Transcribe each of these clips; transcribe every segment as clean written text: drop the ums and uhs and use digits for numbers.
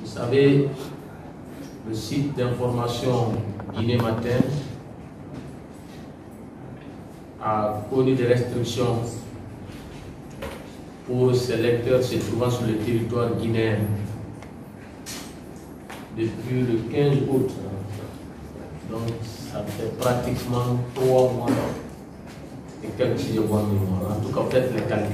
savez, le site d'information Guinée Matin a connu des restrictions pour ses lecteurs se trouvant sur le territoire guinéen depuis le 15 août. Donc, ça fait pratiquement 3 mois et quelques si je vois mémoire. En tout cas, peut-être les calculs.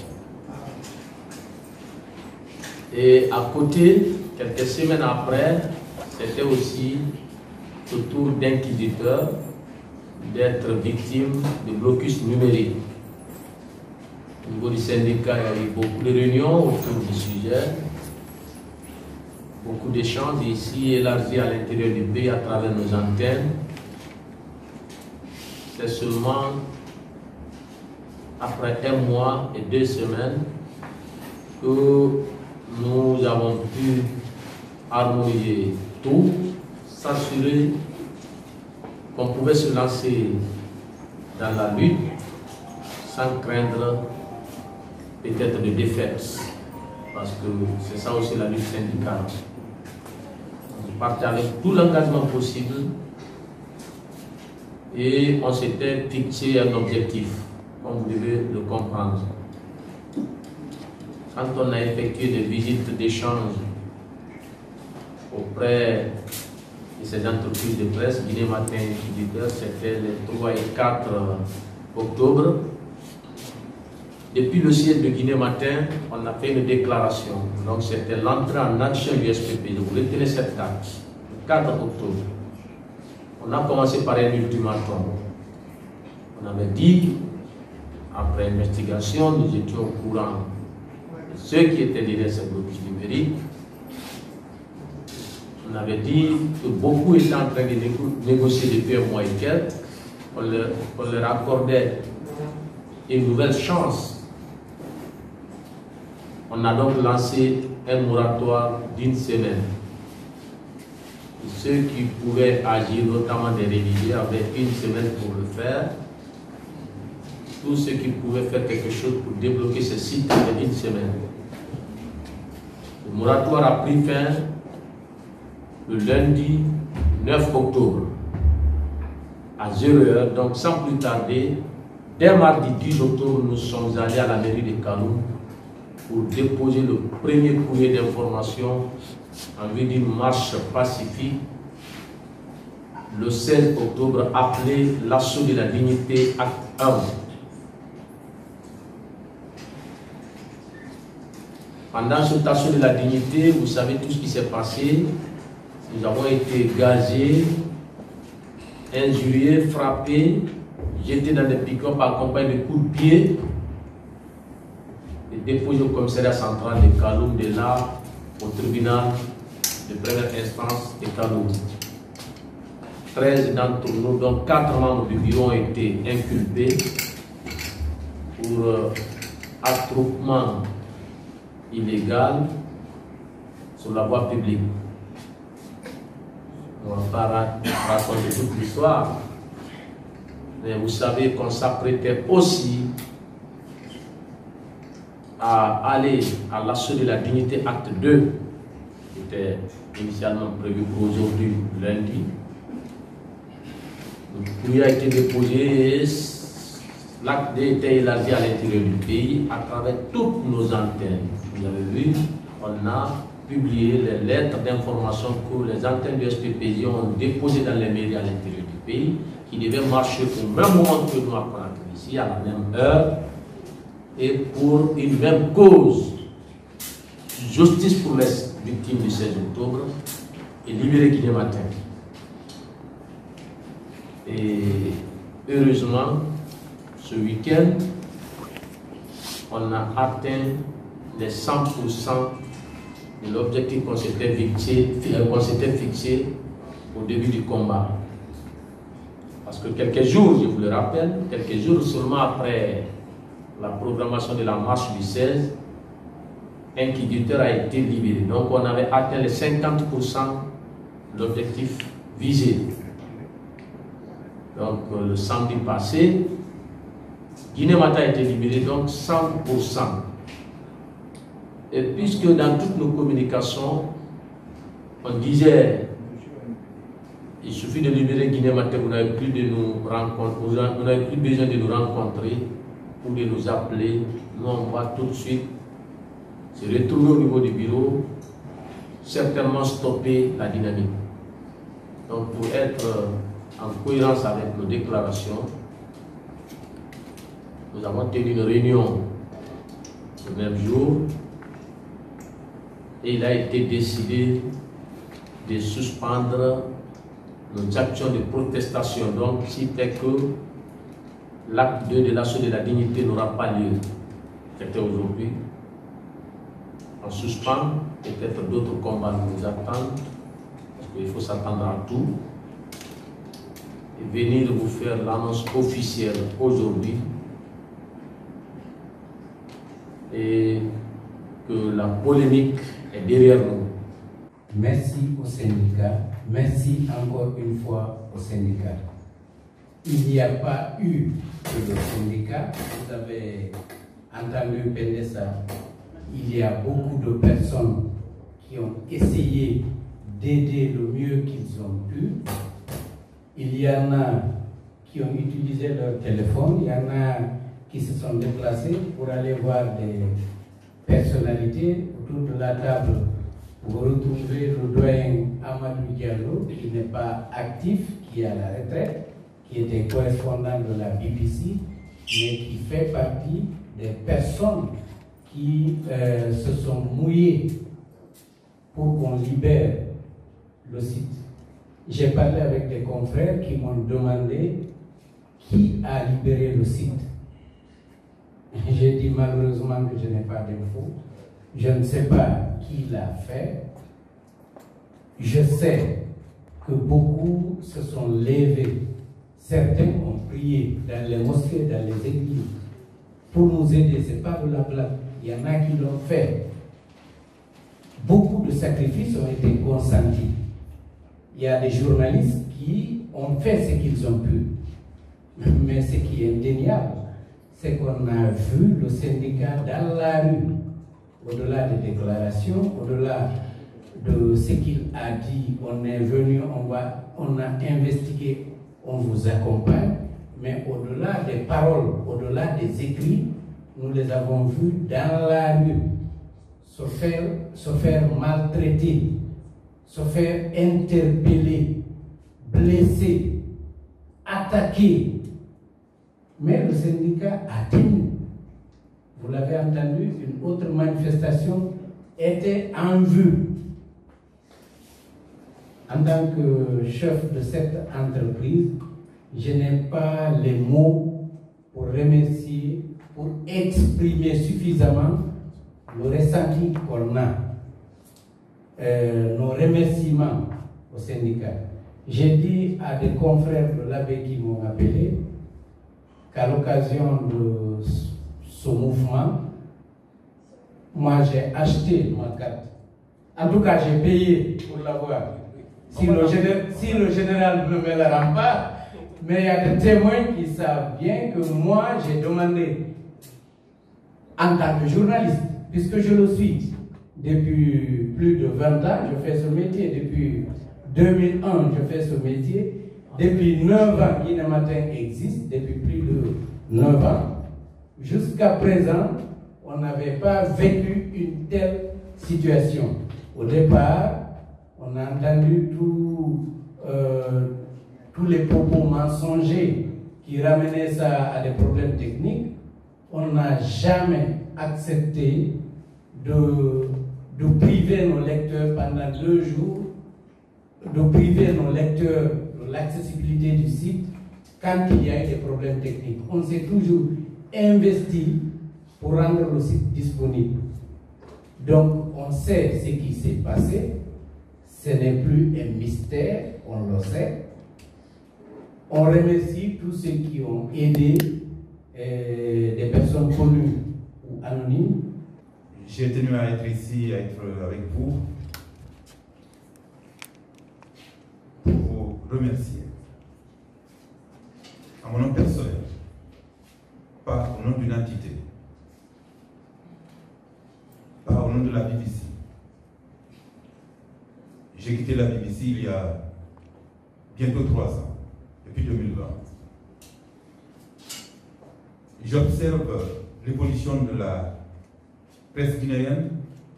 Et à côté, quelques semaines après, c'était aussi au tour d'inquisiteurs d'être victimes de blocus numérique. Au niveau du syndicat, il y a eu beaucoup de réunions autour du sujet, beaucoup d'échanges ici élargis à l'intérieur du pays à travers nos antennes. C'est seulement après 1 mois et 2 semaines que nous avons pu harmoniser tout, s'assurer qu'on pouvait se lancer dans la lutte sans craindre peut-être de défaite, parce que c'est ça aussi la lutte syndicale. On partait avec tout l'engagement possible et on s'était fixé un objectif, comme vous devez le comprendre. Quand on a effectué des visites d'échange auprès de ces entreprises de presse, Guinée Matin Éditeur, c'était les 3 et 4 octobre. Depuis le siège de Guinée Matin, on a fait une déclaration. Donc c'était l'entrée en action du SPP. Vous retenez cette date, le 4 octobre. On a commencé par un ultimatum. On avait dit, après investigation, nous étions au courant de ceux qui étaient derrière ces blocus numériques. On avait dit que beaucoup étaient en train de négocier depuis 1 mois et quelques. On leur accordait une nouvelle chance. On a donc lancé un moratoire d'1 semaine. Et ceux qui pouvaient agir, notamment des réfugiés, avaient 1 semaine pour le faire. Tous ceux qui pouvaient faire quelque chose pour débloquer ce site avaient 1 semaine. Le moratoire a pris fin le lundi 9 octobre à 0h, donc sans plus tarder, dès mardi 10 octobre, nous sommes allés à la mairie de Kaloum pour déposer le premier courrier d'information en vue d'une marche pacifique le 16 octobre appelé l'assaut de la dignité acte 1. Pendant cet assaut de la dignité, vous savez tout ce qui s'est passé. Nous avons été gazés, injuriés, frappés, jetés dans des pick-up accompagnés de coups de pied et déposés au commissariat central de Kaloum, de là au tribunal de première instance de Kaloum. 13 d'entre nous, donc 4 membres du bureau ont été inculpés pour attroupement illégal sur la voie publique. On ne va pas raconter toute l'histoire, mais vous savez qu'on s'apprêtait aussi à aller à l'assaut de la dignité acte 2, qui était initialement prévu pour aujourd'hui, lundi. Le courrier a été déposé et l'acte 2 était élargi à l'intérieur du pays à travers toutes nos antennes. Vous avez vu, on a publié les lettres d'information que les antennes du SPPJ ont déposées dans les mairies à l'intérieur du pays, qui devaient marcher au même moment que nous apprenons ici, à la même heure, et pour une même cause. Justice pour les victimes du 16 octobre et libérer Guinée Matin. Et heureusement, ce week-end, on a atteint les 100% de l'objectif qu'on s'était fixé au début du combat. Parce que quelques jours, je vous le rappelle, quelques jours seulement après la programmation de la marche du 16, un inquisiteur a été libéré. Donc on avait atteint les 50% de l'objectif visé. Donc le samedi passé, Guinée Matin a été libéré, donc 100%. Et puisque dans toutes nos communications, On disait, il suffit de libérer Guinée-Matin, vous n'avez plus de nous rencontrer, vous n'avez plus besoin de nous rencontrer ou de nous appeler. Nous, on va tout de suite se retrouver au niveau du bureau, certainement stopper la dynamique. Donc, pour être en cohérence avec nos déclarations, nous avons tenu une réunion le même jour et il a été décidé de suspendre nos actions de protestation. Donc, si fait que l'acte 2 de l'assaut de la dignité n'aura pas lieu, c'était aujourd'hui, on suspend, peut-être d'autres combats nous attendent, parce qu'il faut s'attendre à tout, et venir vous faire l'annonce officielle aujourd'hui, et que la polémique est derrière nous. Merci au syndicat, merci encore une fois au syndicat. Il n'y a pas eu que le syndicat, vous avez entendu Pendessa, il y a beaucoup de personnes qui ont essayé d'aider le mieux qu'ils ont pu. Il y en a qui ont utilisé leur téléphone, il y en a qui se sont déplacés pour aller voir des personnalités autour de la table. Vous retrouvez le doyen Amadou Diallo, qui n'est pas actif, qui est à la retraite, qui était correspondant de la BBC, mais qui fait partie des personnes qui se sont mouillées pour qu'on libère le site. J'ai parlé avec des confrères qui m'ont demandé qui a libéré le site. J'ai dit malheureusement que je n'ai pas d'infos. Je ne sais pas qui l'a fait. Je sais que beaucoup se sont levés. Certains ont prié dans les mosquées, dans les églises, pour nous aider. Ce n'est pas de la blague. Il y en a qui l'ont fait. Beaucoup de sacrifices ont été consentis. Il y a des journalistes qui ont fait ce qu'ils ont pu. Mais ce qui est indéniable, c'est qu'on a vu le syndicat dans la rue, au-delà des déclarations, au-delà de ce qu'il a dit, on est venu, on a investigué, on vous accompagne, mais au-delà des paroles, au-delà des écrits, nous les avons vus dans la rue, se faire maltraiter, se faire interpeller, blesser, attaquer. Mais le syndicat a tenu. Vous l'avez entendu, une autre manifestation était en vue. En tant que chef de cette entreprise, je n'ai pas les mots pour remercier, pour exprimer suffisamment le ressenti qu'on a, nos remerciements au syndicat. J'ai dit à des confrères de l'AB qui m'ont appelé qu'à l'occasion de ce mouvement, moi j'ai acheté ma carte. En tout cas, j'ai payé pour l'avoir. Si le général ne me la rend pas, mais il y a des témoins qui savent bien que moi j'ai demandé, en tant que journaliste, puisque je le suis depuis plus de 20 ans, je fais ce métier, depuis 2001 je fais ce métier, depuis 9 ans Guinée-Matin existe, depuis plus de 9 ans. Jusqu'à présent, on n'avait pas vécu une telle situation. Au départ, on a entendu tous les propos mensongers qui ramenaient ça à des problèmes techniques. On n'a jamais accepté de priver nos lecteurs pendant 2 jours, de priver nos lecteurs de l'accessibilité du site quand il y a eu des problèmes techniques. On s'est toujours investi pour rendre le site disponible. Donc, on sait ce qui s'est passé. Ce n'est plus un mystère, on le sait. On remercie tous ceux qui ont aidé des personnes connues ou anonymes. J'ai tenu à être ici, à être avec vous, pour vous remercier. À mon nom personnel, pas au nom d'une entité, pas au nom de la BBC. J'ai quitté la BBC il y a bientôt 3 ans, depuis 2020. J'observe l'évolution de la presse guinéenne,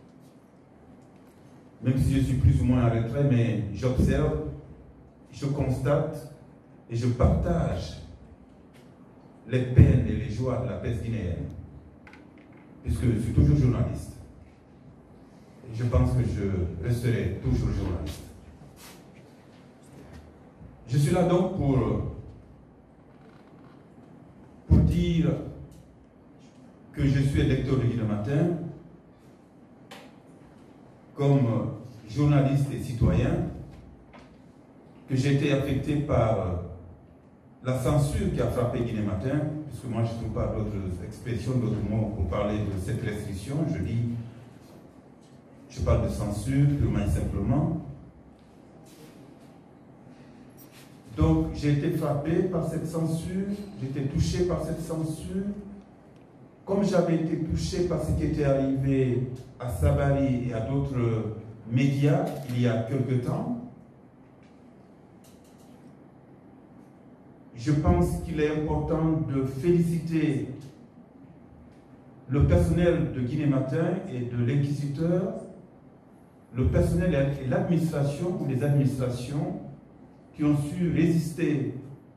même si je suis plus ou moins en retrait, mais j'observe, je constate et je partage les peines et les joies de la presse guinéenne, puisque je suis toujours journaliste. Et je pense que je resterai toujours journaliste. Je suis là donc pour dire que je suis lecteur de Guinée Matin, comme journaliste et citoyen, que j'ai été affecté par la censure qui a frappé Guinée Matin, puisque moi je ne trouve pas d'autres expressions, d'autres mots pour parler de cette restriction. Je parle de censure purement et simplement. Donc j'ai été frappé par cette censure, j'ai été touché par cette censure, comme j'avais été touché par ce qui était arrivé à Sabari et à d'autres médias il y a quelque temps. Je pense qu'il est important de féliciter le personnel de Guinée Matin et de l'Inquisiteur, le personnel et l'administration ou les administrations qui ont su résister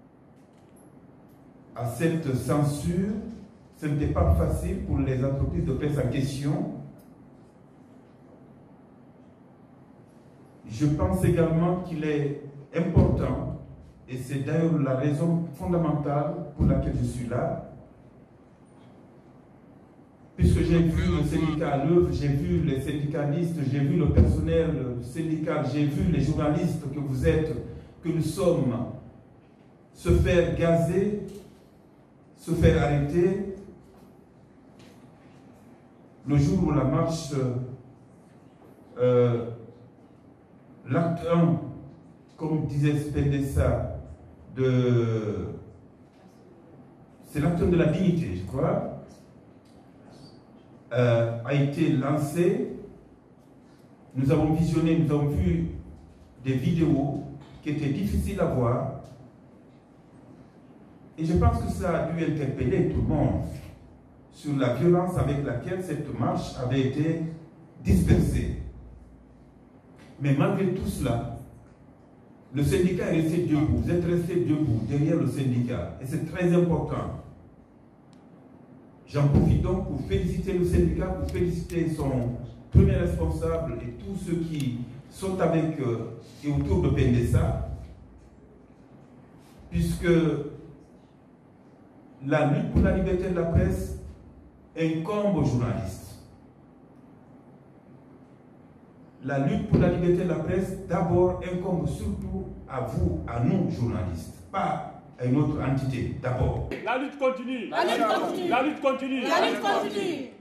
à cette censure. Ce n'était pas facile pour les entreprises de presse en question. Je pense également qu'il est important, et c'est d'ailleurs la raison fondamentale pour laquelle je suis là, puisque j'ai vu le syndicat à l'œuvre, j'ai vu les syndicalistes, j'ai vu le personnel syndical, j'ai vu les journalistes que vous êtes, que nous sommes, se faire gazer, se faire arrêter. Le jour où la marche, l'acte 1, comme disait Spendessa, c'est l'acte 1 de la dignité, je crois, a été lancé. Nous avons visionné, nous avons vu des vidéos qui étaient difficiles à voir. Et je pense que ça a dû interpeller tout le monde sur la violence avec laquelle cette marche avait été dispersée. Mais malgré tout cela, le syndicat est resté debout. Vous êtes resté debout derrière le syndicat. Et c'est très important. J'en profite donc pour féliciter le syndicat, pour féliciter son premier responsable et tous ceux qui sont avec et autour de Pendessa, puisque la lutte pour la liberté de la presse incombe aux journalistes. La lutte pour la liberté de la presse, d'abord, incombe surtout à vous, à nous, journalistes, pas à une autre entité, d'abord. La lutte continue. La lutte continue. La lutte continue. La lutte continue.